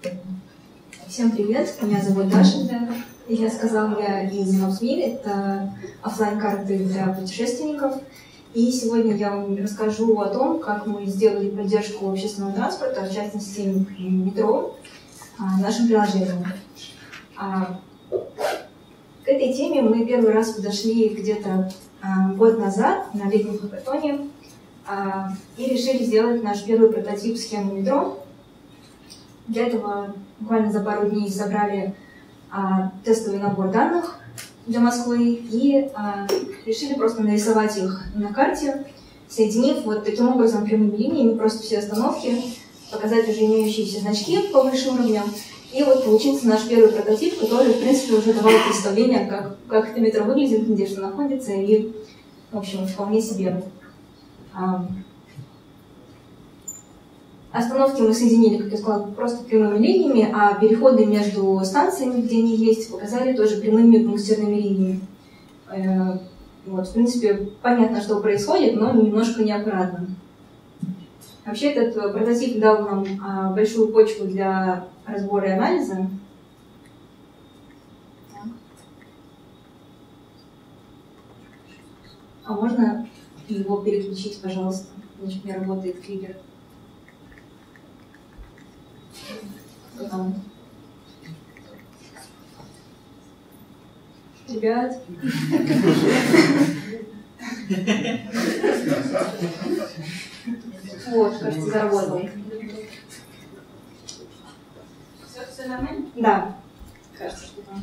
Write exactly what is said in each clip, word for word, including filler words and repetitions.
Всем привет, меня зовут Даша, да. Я сказала, я из Новсми, это офлайн-карты для путешественников. И сегодня я вам расскажу о том, как мы сделали поддержку общественного транспорта, в частности метро, нашим приложением. К этой теме мы первый раз подошли где-то год назад на летнем хакатоне и решили сделать наш первый прототип схемы метро. Для этого буквально за пару дней собрали а, тестовый набор данных для Москвы и а, решили просто нарисовать их на карте, соединив вот таким образом прямыми линиями просто все остановки, показать уже имеющиеся значки по выше уровням. И вот получился наш первый прототип, который, в принципе, уже давал представление, как, как это метро выглядит, где что находится, и, в общем, вполне себе. А, Остановки мы соединили, как я сказала, просто прямыми линиями, а переходы между станциями, где они есть, показали тоже прямыми пунктирными линиями. Вот, в принципе, понятно, что происходит, но немножко неаккуратно. Вообще, этот прототип дал нам большую почву для разбора и анализа. А можно его переключить, пожалуйста? Значит, не работает триггер. Ребят. Вот, кажется, заработал. Все, все нормально? Да. Кажется, что там.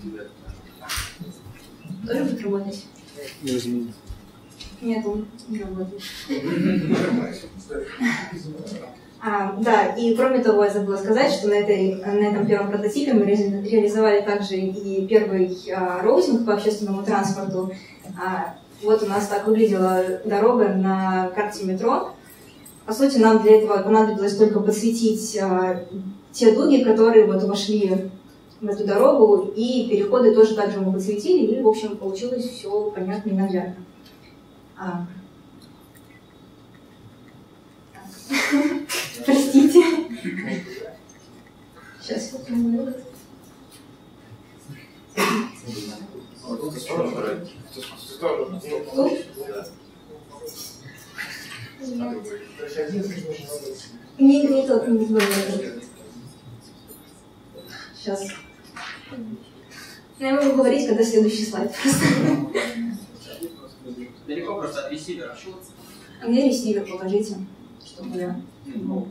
Тоже будет работать? Нет, он не работает. А, да, и кроме того, я забыла сказать, что на, этой, на этом первом прототипе мы ре реализовали также и первый а, роутинг по общественному транспорту. А, вот у нас так выглядела дорога на карте метро. По сути, нам для этого понадобилось только подсветить а, те дуги, которые вот вошли в эту дорогу, и переходы тоже также мы подсветили, и, в общем, получилось все понятно и наглядно. А. Простите. Сейчас я помню. Не, не тот, не тот. Сейчас. Я могу говорить, когда следующий слайд. Далеко просто от ресивера. А где ресивер? Покажите. Чтобы я... Ну.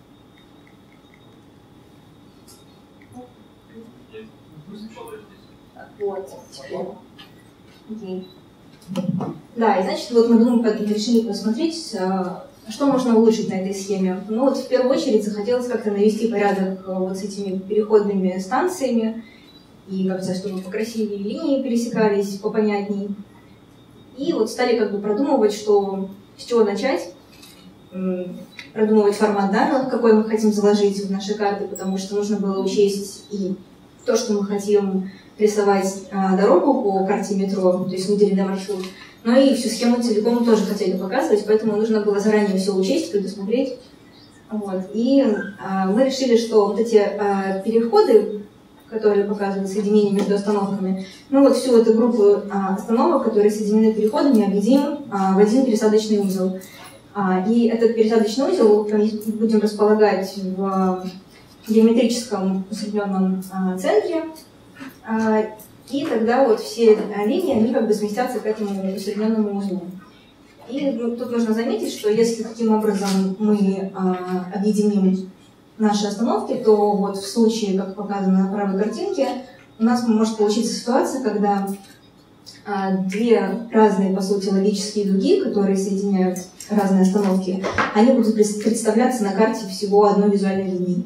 Вот, теперь. Окей. Да, и значит, вот мы думаем, решили посмотреть, что можно улучшить на этой схеме. Ну вот в первую очередь захотелось как-то навести порядок вот с этими переходными станциями, и как-то, чтобы покрасивее линии пересекались, попонятней. И вот стали как бы продумывать, что, с чего начать. Продумывать формат данных, какой мы хотим заложить в наши карты, потому что нужно было учесть и то, что мы хотим рисовать а, дорогу по карте метро, то есть выделенный маршрут, но и всю схему целиком тоже хотели показывать, поэтому нужно было заранее все учесть, предусмотреть. Вот. И а, мы решили, что вот эти а, переходы, которые показывают соединение между остановками, ну вот всю эту группу а, остановок, которые соединены переходами, объединим а, в один пересадочный узел. И этот пересадочный узел будем располагать в геометрическом усредненном центре, и тогда вот все линии, они как бы сместятся к этому усредненному узлу. И ну, тут нужно заметить, что если таким образом мы объединим наши остановки, то вот в случае, как показано на правой картинке, у нас может получиться ситуация, когда две разные, по сути, логические дуги, которые соединяют разные остановки, они будут представляться на карте всего одной визуальной линией.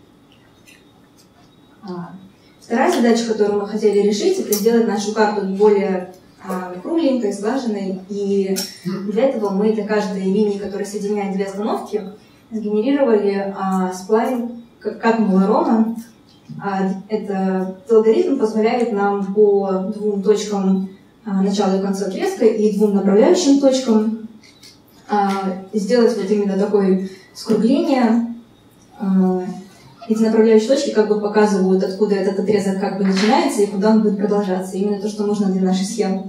Вторая задача, которую мы хотели решить, это сделать нашу карту более кругленькой, слаженной. И для этого мы для каждой линии, которая соединяет две остановки, сгенерировали сплайн как Малорома. Этот алгоритм позволяет нам по двум точкам начала и конца отрезка и двум направляющим точкам сделать вот именно такое скругление эти направляющие точки как бы показывают, откуда этот отрезок как бы начинается и куда он будет продолжаться. Именно то, что нужно для нашей схемы.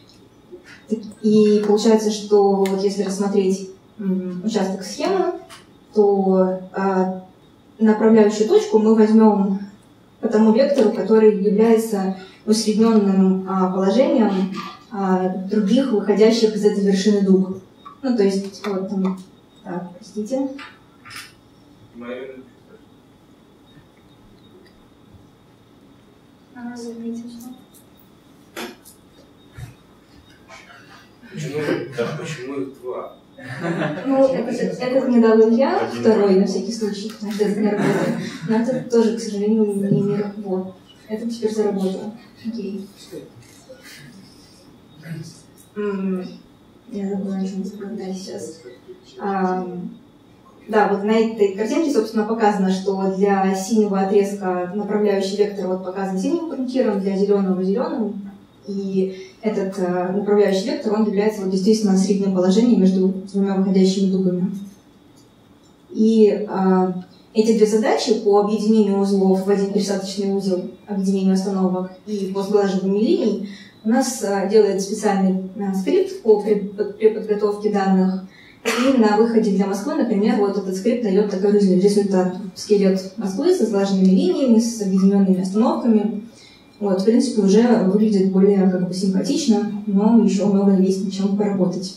И получается, что вот если рассмотреть участок схемы, то а, направляющую точку мы возьмем по тому вектору, который является усредненным а, положением а, других выходящих из этой вершины дуг. Ну, то есть, вот там, так, простите. Она заметила, что... Почему, да, почему их два? Ну, этот, этот мне дал Илья, второй, на всякий случай, потому что это не работает. Но этот тоже, к сожалению, не, не работает. Это теперь заработало. Окей. М-м, я забыла, о чем сказать сейчас. А, да, вот на этой картинке, собственно, показано, что для синего отрезка направляющий вектор вот показан синим пунктиром, для зеленого — зеленым. И этот э, направляющий вектор, он является вот, действительно средним положением между двумя выходящими дугами. И э, эти две задачи по объединению узлов в один пересадочный узел, объединению остановок и по сглаживанию линий у нас э, делает специальный э, скрипт по, при, при подготовке данных. И на выходе для Москвы, например, вот этот скрипт дает такой результат. Скелет Москвы со сглаженными линиями, с объединенными остановками. Вот, в принципе, уже выглядит более как бы симпатично, но еще много есть над чем поработать.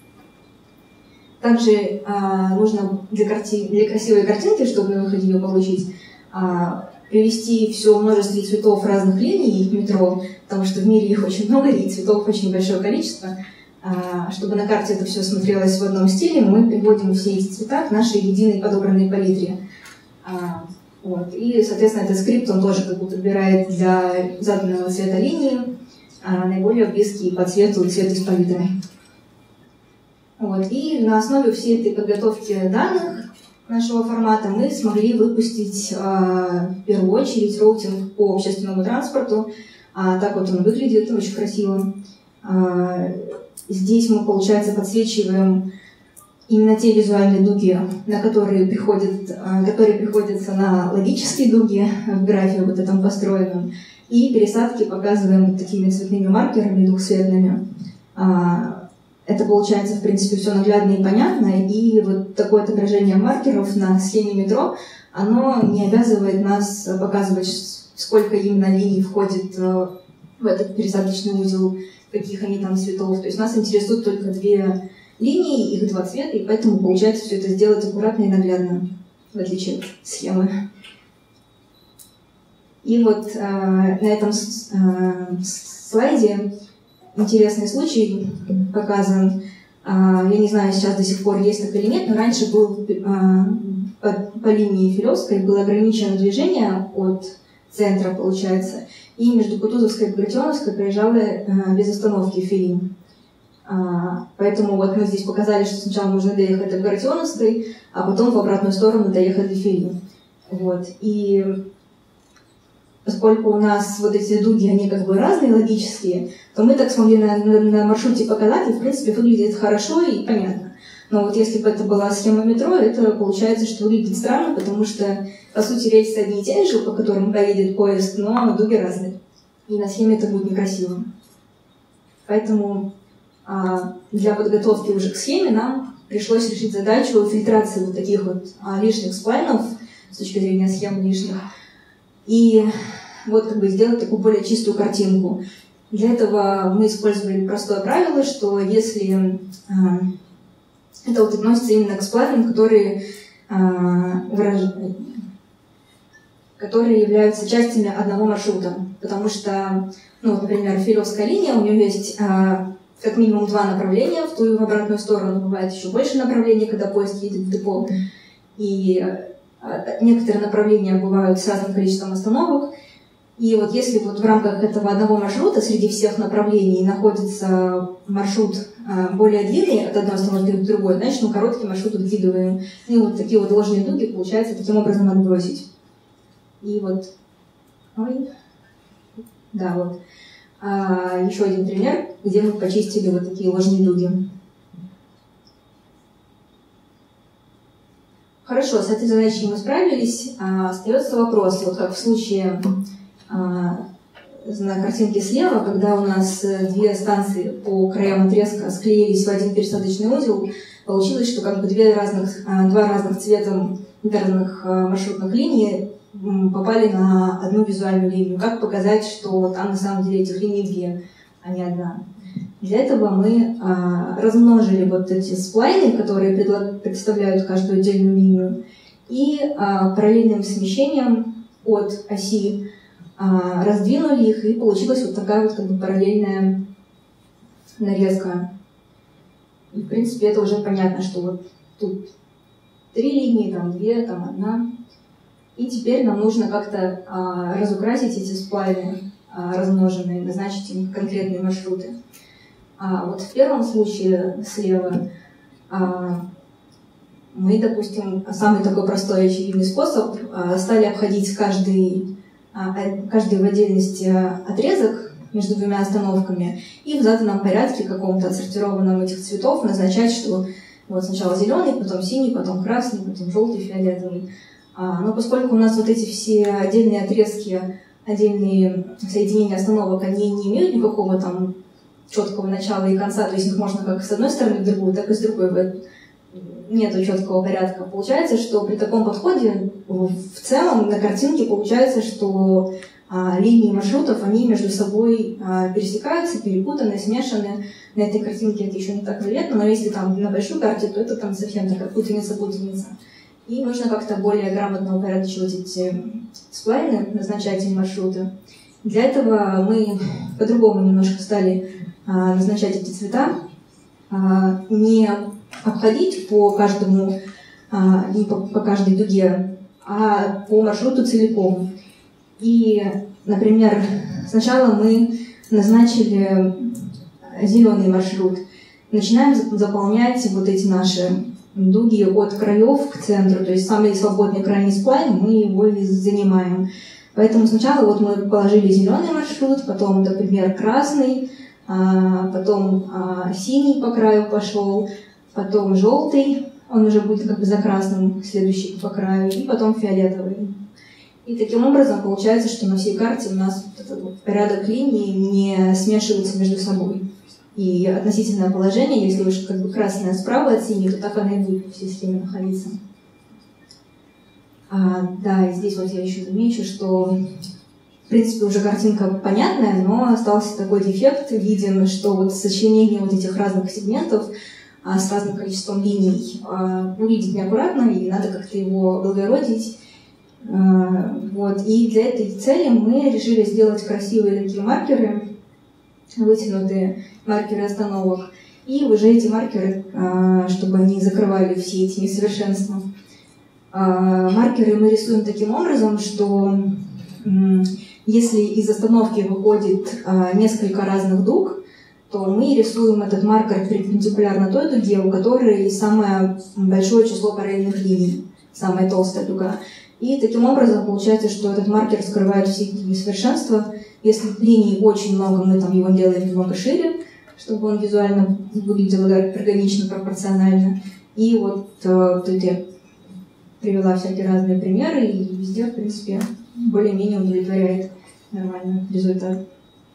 Также а, нужно для, карти... для красивой картинки, чтобы на выходе ее получить, а, привести все множество цветов разных линий в метро, потому что в мире их очень много, и цветов очень большое количество. А, чтобы на карте это все смотрелось в одном стиле, мы приводим все эти цвета к нашей единой подобранной палитре. А, Вот. И, соответственно, этот скрипт, он тоже как бы подбирает для заданного цвета линии а, наиболее близкие по цвету цвет из палитры. Вот. И на основе всей этой подготовки данных нашего формата мы смогли выпустить а, в первую очередь роутинг по общественному транспорту. А, так вот он выглядит, очень красиво. А, здесь мы, получается, подсвечиваем именно те визуальные дуги, на которые, приходят, которые приходятся на логические дуги в графе вот этом построенном, и пересадки показываем вот такими цветными маркерами двухцветными. Это получается, в принципе, все наглядно и понятно, и вот такое отображение маркеров на схеме метро, оно не обязывает нас показывать, сколько именно линий входит в этот пересадочный узел, каких они там цветов. То есть нас интересуют только две линии, их два цвета, и поэтому получается все это сделать аккуратно и наглядно, в отличие от схемы. И вот э, на этом э, слайде интересный случай показан. Э, я не знаю, сейчас до сих пор есть так или нет, но раньше был э, по, по линии Филевской было ограничено движение от центра, получается, и между Кутузовской и Багратионовской проезжала э, без остановки филий. А, поэтому вот мы здесь показали, что сначала нужно доехать до Багратионовской, а потом в обратную сторону доехать до филии. Вот. И поскольку у нас вот эти дуги, они как бы разные, логические, то мы так смогли на, на, на маршруте показать, и в принципе выглядит хорошо и понятно. Но вот если бы это была схема метро, это получается, что выглядит странно, потому что, по сути, рельсы одни и те же, по которым поедет поезд, но дуги разные. И на схеме это будет некрасиво. Поэтому а, для подготовки уже к схеме нам пришлось решить задачу фильтрации вот таких вот а, лишних сплайнов с точки зрения схем лишних. И вот как бы сделать такую более чистую картинку. Для этого мы использовали простое правило, что если а, это вот относится именно к сплайнам, которые, а, выраж... которые являются частями одного маршрута. Потому что, ну, вот, например, Филевская линия, у нее есть а, как минимум два направления в ту и в обратную сторону. Бывает еще больше направлений, когда поезд едет в депо. И а, некоторые направления бывают с разным количеством остановок. И вот если вот в рамках этого одного маршрута среди всех направлений находится маршрут а, более длинный от одной остановки к другой, значит, мы короткий маршрут выкидываем. И вот такие вот ложные дуги, получается, таким образом отбросить. И вот... Ой. Да, вот. А, еще один пример, где мы почистили вот такие ложные дуги. Хорошо, с этой задачей мы справились. А, остается вопрос, вот как в случае а, на картинке слева, когда у нас две станции по краям отрезка склеились в один пересадочный узел, получилось, что как бы две разных, а, два разных цвета интерных а, маршрутных линий попали на одну визуальную линию. Как показать, что там на самом деле этих линий две, а не одна? Для этого мы а, размножили вот эти сплайны, которые представляют каждую отдельную линию, и а, параллельным смещением от оси а, раздвинули их, и получилась вот такая вот как бы параллельная нарезка. И, в принципе, это уже понятно, что вот тут три линии, там две, там одна. И теперь нам нужно как-то а, разукрасить эти сплайны а, размноженные, назначить им конкретные маршруты. А вот в первом случае слева а, мы, допустим, самый такой простой очевидный способ, а, стали обходить каждый, а, каждый в отдельности отрезок между двумя остановками и в заданном порядке каком-то отсортированном этих цветов назначать, что вот сначала зеленый, потом синий, потом красный, потом желтый, фиолетовый. А, но поскольку у нас вот эти все отдельные отрезки, отдельные соединения остановок, они не имеют никакого там четкого начала и конца, то есть их можно как с одной стороны в другую, так и с другой. Нету четкого порядка. Получается, что при таком подходе в целом на картинке получается, что а, линии маршрутов, они между собой а, пересекаются, перепутаны, смешаны. На этой картинке это еще не так заметно, но если там на большой карте, то это там совсем такая путаница-путаница. И нужно как-то более грамотно упорядочивать эти сплайны, назначать им маршруты. Для этого мы по-другому немножко стали а, назначать эти цвета, а, не обходить по каждому, а, не по, по каждой дуге, а по маршруту целиком. И, например, сначала мы назначили зеленый маршрут, начинаем заполнять вот эти наши дуги от краев к центру, то есть самый свободный крайний сплайн, мы его и занимаем. Поэтому сначала вот мы положили зеленый маршрут, потом, например, красный, а, потом а, синий по краю пошел, потом желтый, он уже будет как бы за красным, следующий по краю, и потом фиолетовый. И таким образом получается, что на всей карте у нас вот этот вот порядок линий не смешивается между собой. И относительное положение, если уж как бы красное справа от синей, то так она и будет в системе находиться. А, да, и здесь вот я еще замечу, что в принципе уже картинка понятная, но остался такой дефект, виден, что вот сочленение вот этих разных сегментов а, с разным количеством линий а, увидеть неаккуратно, и надо как-то его облагородить. А, вот. И для этой цели мы решили сделать красивые такие маркеры, вытянутые маркеры остановок, и уже эти маркеры, а, чтобы они закрывали все эти несовершенства. А, маркеры мы рисуем таким образом, что м, если из остановки выходит а, несколько разных дуг, то мы рисуем этот маркер перпендикулярно той дуге, у которой самое большое число параллельных линий, самая толстая дуга. И таким образом получается, что этот маркер скрывает все эти несовершенства. Если линий очень много, мы там его делаем немного шире, чтобы он визуально выглядел органично, пропорционально. И вот э, тут я привела всякие разные примеры, и везде, в принципе, более-менее удовлетворяет нормальный результат.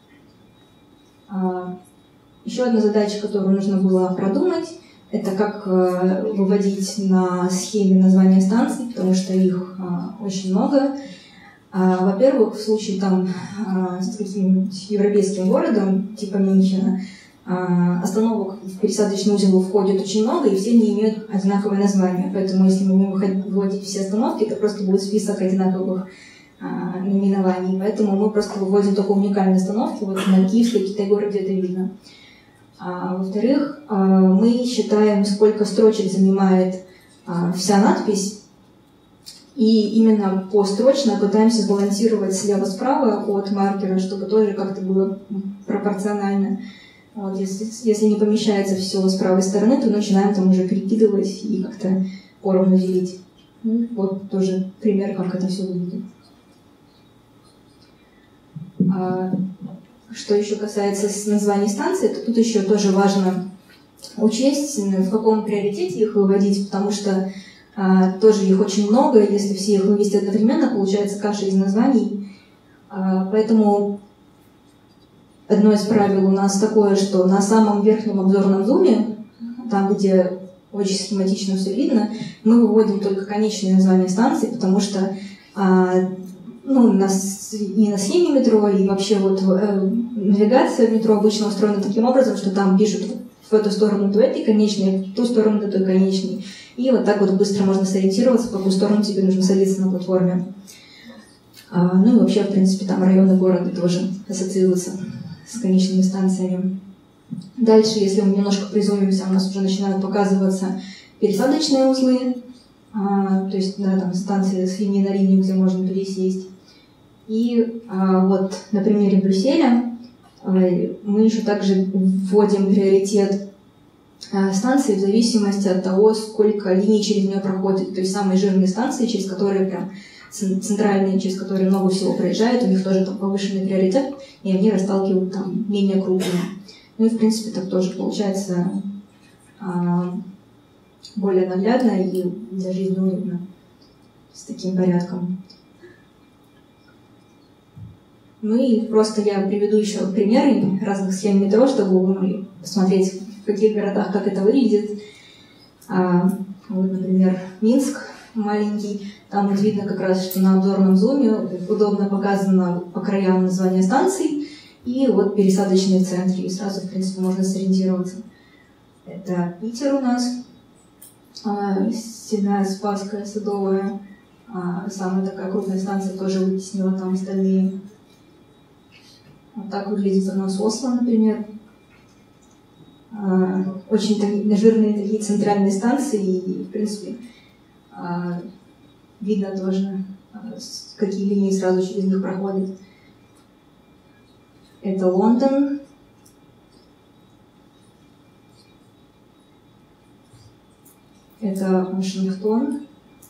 А, еще одна задача, которую нужно было продумать, это как э, выводить на схеме названия станций, потому что их э, очень много. А, во-первых, в случае там а, с каким-нибудь европейским городом, типа Мюнхена, а, остановок в пересадочный узел входит очень много, и все не имеют одинаковое название. Поэтому если мы будем выводить все остановки, это просто будет список одинаковых а, наименований. Поэтому мы просто выводим только уникальные остановки. Вот на Киевской, Китай-городе это видно. А, во-вторых, а, мы считаем, сколько строчек занимает а, вся надпись, и именно построчно пытаемся сбалансировать слева-справа от маркера, чтобы тоже как-то было пропорционально. Вот, если, если не помещается все с правой стороны, то начинаем там уже перекидывать и как-то поровну делить. Ну, вот тоже пример, как это все выглядит. А, что еще касается названий станций, то тут еще тоже важно учесть, в каком приоритете их выводить, потому что А, тоже их очень много, если все их вывести одновременно, получается каша из названий. А, поэтому одно из правил у нас такое, что на самом верхнем обзорном зуме, там, где очень схематично все видно, мы выводим только конечные названия станций, потому что а, ну, на, и на схеме метро, и вообще вот э, навигация в метро обычно устроена таким образом, что там пишут в эту сторону до этой конечной, в ту сторону до той конечной. И вот так вот быстро можно сориентироваться, в какую сторону тебе нужно садиться на платформе. А, ну и вообще, в принципе, там районы города тоже ассоциируются с конечными станциями. Дальше, если мы немножко призумимся, у нас уже начинают показываться пересадочные узлы, а, то есть да, там станции с линии на линию, где можно пересесть. И а, вот на примере Брюсселя а, мы еще также вводим приоритет а, станции в зависимости от того, сколько линий через нее проходит. То есть самые жирные станции, через которые прям центральные, через которые много всего проезжает, у них тоже там повышенный приоритет, и они расталкивают там менее крупные. Ну и в принципе так тоже получается а, более наглядно и для жизни удобно с таким порядком. Ну и просто я приведу еще примеры разных схем метро, чтобы вы могли посмотреть, в каких городах как это выглядит. А, вот, например, Минск маленький. Там вот видно как раз, что на обзорном зуме удобно показано по краям название станций и вот пересадочные центры. И сразу, в принципе, можно сориентироваться. Это Питер у нас. А, Стена Спасская, Садовая. А, самая такая крупная станция тоже вытеснила там остальные. Вот так выглядит у нас Осло, например. А, очень такие, жирные такие центральные станции, и, в принципе, а, видно тоже, а, какие линии сразу через них проходят. Это Лондон. Это Вашингтон.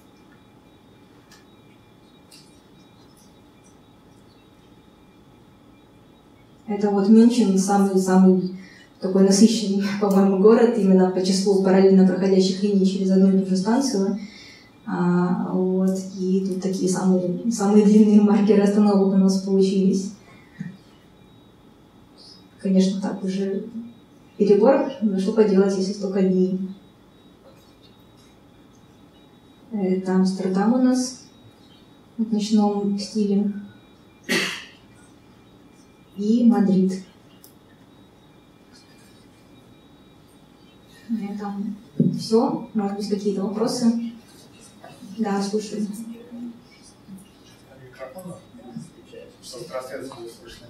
Это вот Мюнхен, самый-самый такой насыщенный, по-моему, город, именно по числу параллельно проходящих линий через одну и ту же станцию. А, вот, и тут такие самые, самые длинные маркеры остановок у нас получились. Конечно, так уже перебор, но что поделать, если столько линий. Это Амстердам у нас в ночном стиле. И Мадрид. На этом все. Может быть, какие-то вопросы? Да, слушаю. Что трансляцию не слышно.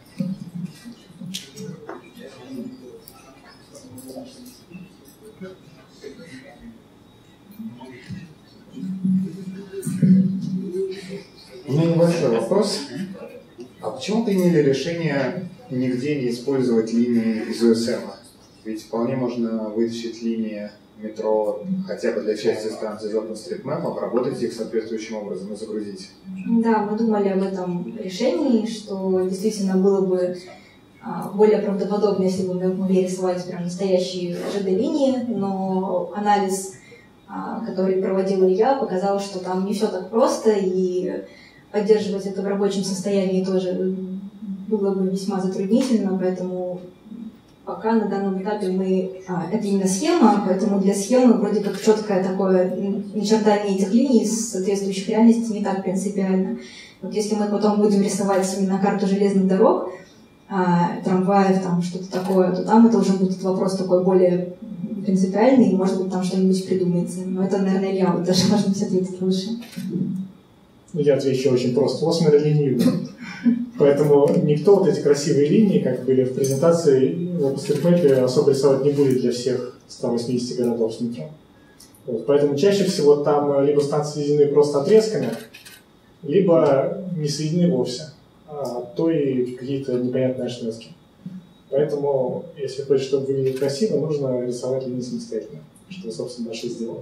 У меня небольшой вопрос. А почему приняли решение нигде не использовать линии из ю эс эм? Ведь вполне можно вытащить линии метро хотя бы для части станции из OpenStreetMap, обработать их соответствующим образом и загрузить. Да, мы думали об этом решении, что действительно было бы а, более правдоподобно, если бы мы могли рисовать прям настоящие жэ дэ-линии, но анализ, а, который проводил Илья, показал, что там не все так просто, и поддерживать это в рабочем состоянии тоже было бы весьма затруднительно, поэтому пока на данном этапе мы... А, это именно схема, поэтому для схемы вроде как четкое такое начертание этих линий, соответствующих реальности, не так принципиально. Вот если мы потом будем рисовать именно карту железных дорог, а, трамваев, там что-то такое, то там это уже будет вопрос такой более принципиальный, и, может быть, там что-нибудь придумается. Но это, наверное, Илья вот даже может быть ответить лучше. Я отвечу очень просто. У вас линию. Поэтому никто вот эти красивые линии, как были в презентации, в OpenStreetMap особо рисовать не будет для всех ста восьмидесяти городов с метро. Вот. Поэтому чаще всего там либо станции соединены просто отрезками, либо не соединены вовсе, а то и какие-то непонятные ошметки. Поэтому, если хочешь, чтобы выглядеть красиво, нужно рисовать линии самостоятельно, что, собственно, Даша сделала.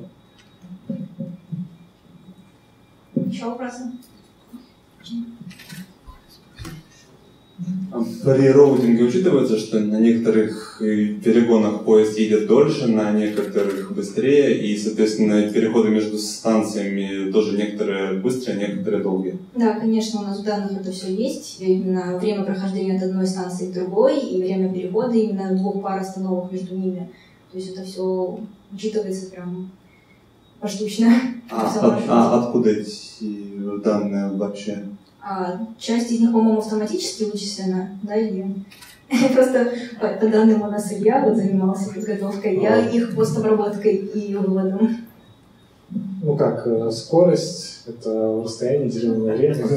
Еще вопросы? При роутинге учитывается, что на некоторых перегонах поезд едет дольше, на некоторых быстрее, и, соответственно, переходы между станциями тоже некоторые быстрые, некоторые долгие. Да, конечно, у нас в данных это все есть. Именно время прохождения от одной станции к другой и время перехода именно двух пар остановок между ними. То есть это все учитывается прям поштучно. А, от, а откуда эти данные вообще? А часть из них, по-моему, автоматически вычислена, да, или... Просто по, по данным у нас Илья вот занимался подготовкой, я их постобработкой и выводом. Ну как, скорость, это расстояние, деленное на время.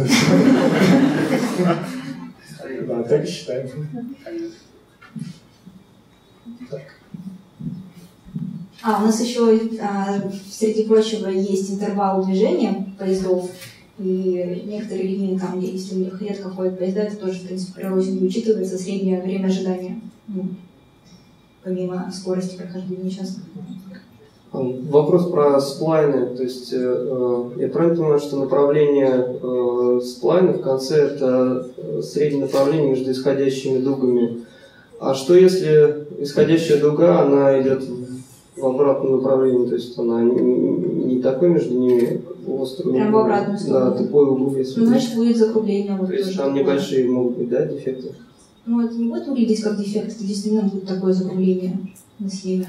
Да, так и считаем. А, у нас еще, среди прочего, есть интервал движения поездов. И некоторые линии, там, если у них редко ходят поезда, это тоже, в принципе, при роутинге учитывается среднее время ожидания, ну, помимо скорости прохождения часа. Вопрос про сплайны. То есть, э, я правильно понимаю, что направление э, сплайна в конце – это среднее направление между исходящими дугами. А что если исходящая дуга, она идет в обратном направлении, то есть она не, не такой между ними острый. Прям в обратную сторону. Да, тупой угол. Если ну, значит, будет закругление. Вот то есть там такое. Небольшие могут быть, да, дефекты? Ну, это не будет выглядеть как дефект, это действительно будет такое закругление на схеме.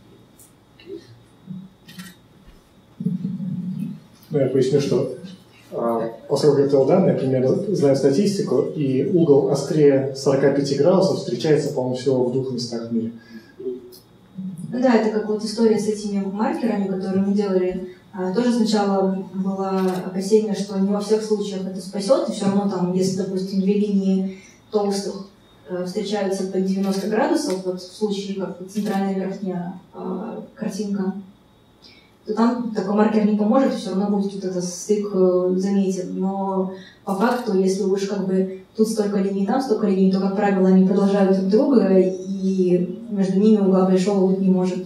Ну, я поясню, что а, поскольку я готовил данные, я примерно знаю статистику, и угол острее сорок пять градусов встречается, по-моему, всего в двух местах в мире. Да, это как вот история с этими маркерами, которые мы делали. А, тоже сначала было опасение, что не во всех случаях это спасет, и все равно там, если, допустим, две линии толстых э, встречаются под девяносто градусов, вот в случае как центральная верхняя э, картинка, то там такой маркер не поможет, все равно будет вот этот стык э, заметен. Но по факту, если уж как бы тут столько линий, там столько линий, то, как правило, они продолжают друг друга, и между ними угла большого быть не может.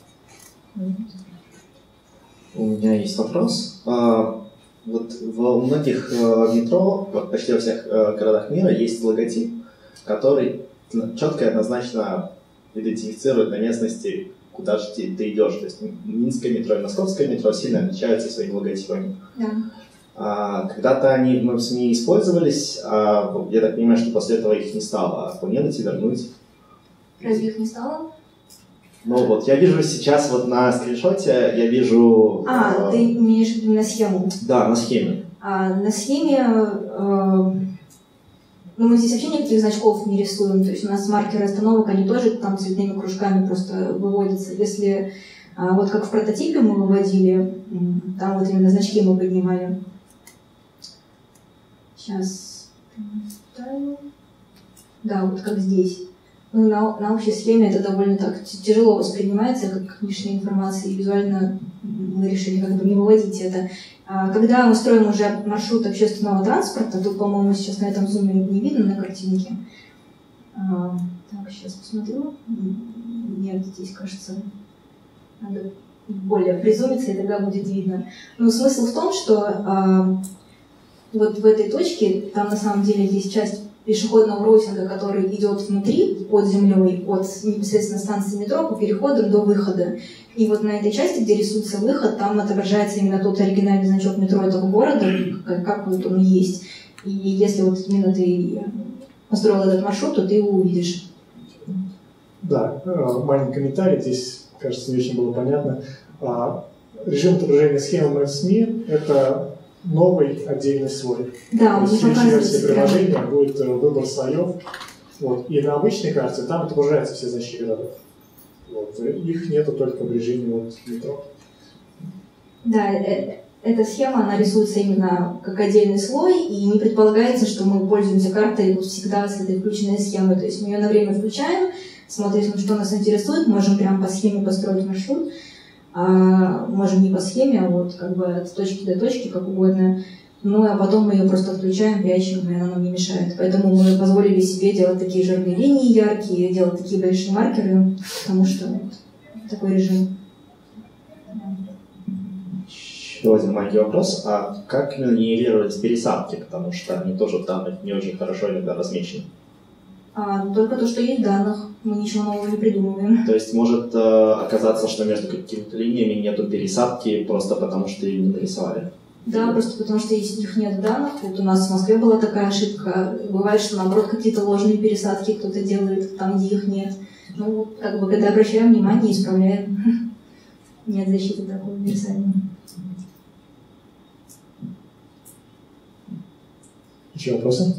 У меня есть вопрос. А, вот во многих а, метро, вот почти во всех а, городах мира есть логотип, который четко и однозначно идентифицирует на местности, куда же ты, ты идешь. То есть Минское метро и Московское метро сильно отличаются своими логотипами. Да. А, когда-то они в СМИ использовались, а, я так понимаю, что после этого их не стало. Планируете вернуть? Разве их не стало? Ну вот, я вижу сейчас вот на скриншоте, я вижу... А, э, ты имеешь в виду на схему? Да, на схеме. А, на схеме, э, ну, мы здесь вообще никаких значков не рисуем, то есть у нас маркеры остановок, они тоже там цветными кружками просто выводятся. Если, а, вот как в прототипе мы выводили, там вот именно значки мы поднимали. Сейчас. Да, вот как здесь. Ну, на, на общей схеме это довольно так тяжело воспринимается, как лишняя информация, и визуально мы решили как бы не выводить это. А когда мы строим уже маршрут общественного транспорта, тут, по-моему, сейчас на этом зуме не видно на картинке. А, так, сейчас посмотрю. Нет, здесь, кажется, надо более призумиться, и тогда будет видно. Но смысл в том, что а, вот в этой точке, там на самом деле есть часть пешеходного роутинга, который идет внутри, под землей, от непосредственно станции метро по переходам до выхода. И вот на этой части, где рисуется выход, там отображается именно тот оригинальный значок метро этого города, как, как вот он есть. И если вот именно ты построил этот маршрут, то ты его увидишь. Да, маленький комментарий, здесь, кажется, не очень было понятно. Режим отображения схемы эф эс эм и – это новый отдельный слой. Да, он в следующей версии приложения будет выбор слоев. Вот. И на обычной карте там отображаются все значки городов. Вот. Их нету только в режиме вот, метро. Да, эта схема, она рисуется именно как отдельный слой, и не предполагается, что мы пользуемся картой вот всегда с этой включенной схемой. То есть мы ее на время включаем, смотрим, что нас интересует, можем прямо по схеме построить маршрут. А можем не по схеме, а вот как бы от точки до точки, как угодно. Ну, а потом мы ее просто отключаем, прячем, и она нам не мешает. Поэтому мы позволили себе делать такие жирные линии яркие, делать такие большие маркеры, потому что вот такой режим. Еще один маленький вопрос. А как именно нивелировать пересадки? Потому что они тоже там не очень хорошо иногда размечены. А, только то, что есть в данных. Мы ничего нового не придумываем. То есть может э, оказаться, что между какими-то линиями нету пересадки просто потому, что ее не нарисовали? Да, просто потому что если их нет в данных, вот у нас в Москве была такая ошибка. Бывает, что наоборот какие-то ложные пересадки кто-то делает там, где их нет. Ну, как бы, когда обращаем внимание, исправляем. Нет защиты такой универсальной. Еще вопросы?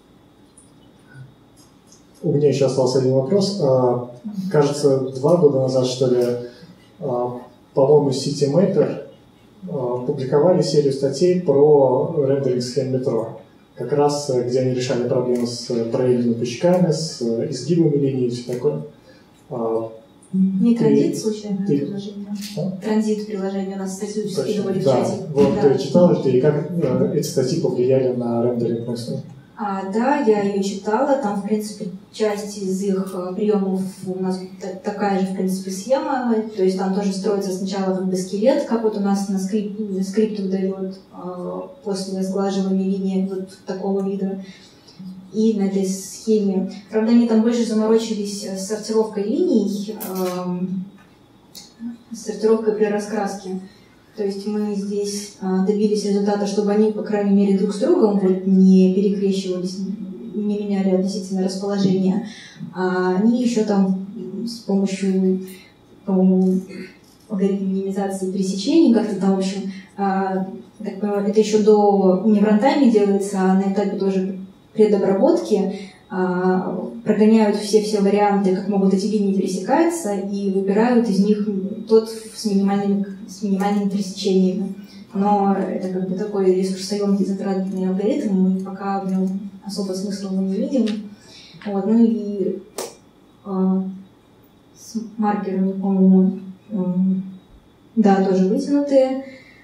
У меня еще остался один вопрос. Кажется, два года назад, что ли, по-моему, CityMapper публиковали серию статей про рендеринг схем метро. Как раз, где они решали проблемы с параллельными пучками, с изгибами линий и все такое. Не транзит, ты, случайно, ты, приложение? А? Транзит приложение, у нас статью скидывали в да. чате. Вот, Да. читал ли ты, и как э, эти статьи повлияли на рендеринг мысли? А, да, я ее читала, там, в принципе, часть из их э, приемов у нас та- такая же, в принципе, схема, то есть там тоже строится сначала как бы скелет, как вот у нас на скрипт, скрипт выдает э, после сглаживания линии вот такого вида. И на этой схеме. Правда, они там больше заморочились с сортировкой линий, э, с сортировкой при раскраске. То есть мы здесь э, добились результата, чтобы они, по крайней мере, друг с другом вот, не перекрещивались, не меняли относительно расположения. А они еще там с помощью, по-моему, алгоритма минимизации пересечений, как-то там, в общем, э, так понимаю, это еще до, не в рантайме делается, а на этапе тоже предобработки а, прогоняют все-все варианты, как могут эти линии пересекаться, и выбирают из них тот с минимальными, с минимальными пересечениями. Но это как бы такой ресурсоемкий затратный алгоритм, мы пока в нем особо смысла мы не видим. Вот, ну и а, с маркерами, по-моему, да, тоже вытянутые.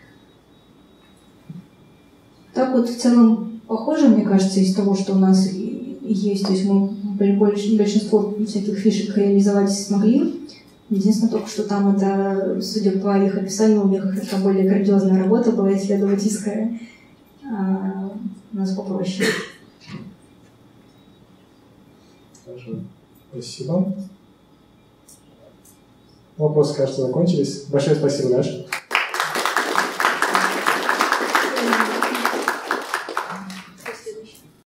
Так вот, в целом, похоже, мне кажется, из того, что у нас есть. То есть мы большинство всяких фишек реализовать смогли. Единственное только, что там это, судя по их описанию, у них это более грандиозная работа была исследовательская. А у нас попроще. Хорошо. Спасибо. Вопросы, кажется, закончились. Большое спасибо, Даша.